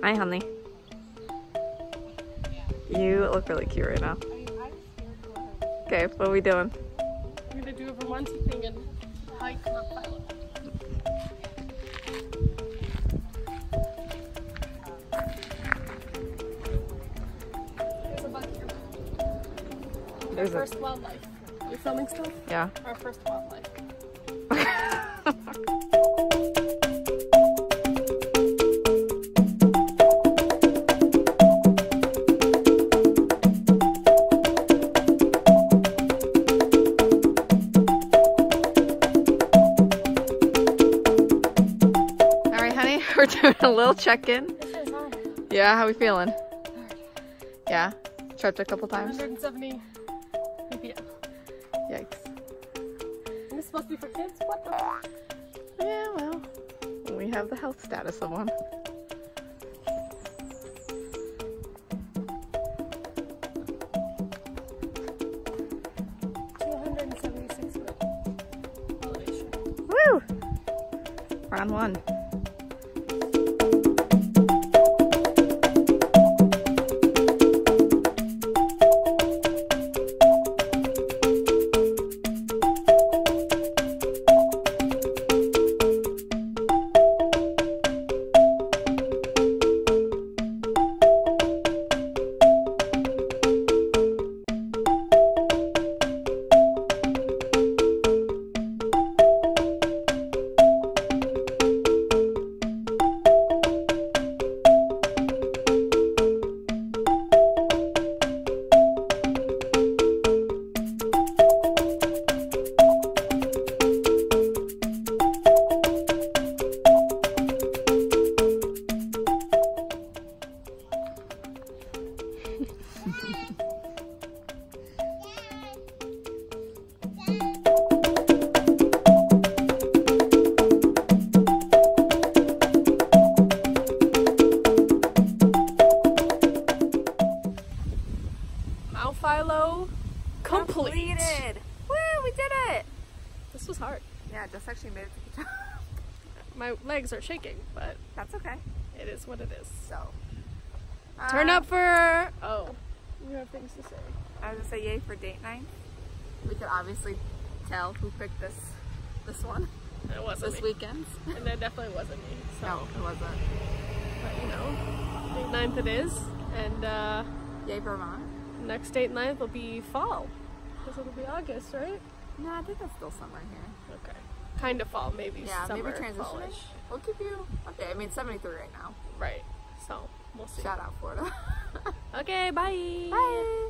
Hi, honey. You look really cute right now. Okay, what are we doing? We're gonna do a Vermonter thing and hike Mount Philo. There's a bug here. Our first wildlife. Are you filming still? Yeah. Our first wildlife. We're doing a little check-in. This is hard. Yeah, how we feeling? Yeah? Tripped a couple times? 170 ppm. Yikes. And this is supposed to be for kids? What the fuck? Yeah, well, we have the health status of one. Elevation. Woo! Round one. Mount Philo Completed! Woo, we did it! This was hard. Yeah, just actually made it to the top. My legs are shaking, but That's okay. it is what it is. So, Turn up for... Oh, you have things to say. I was gonna say yay for date night. We could obviously tell who picked this one It wasn't this me. weekend. And that definitely wasn't me. So. No, it wasn't. But you know, DateNinth it is. And Yay Vermont. next DateNinth will be fall. Because it'll be August, right? No, I think it's still summer here. Okay. Kind of fall, maybe Yeah, summer, maybe transition. fallish. We'll keep you updated. I mean, 73 right now. Right. So, we'll see. Shout out Florida. Okay, bye! Bye!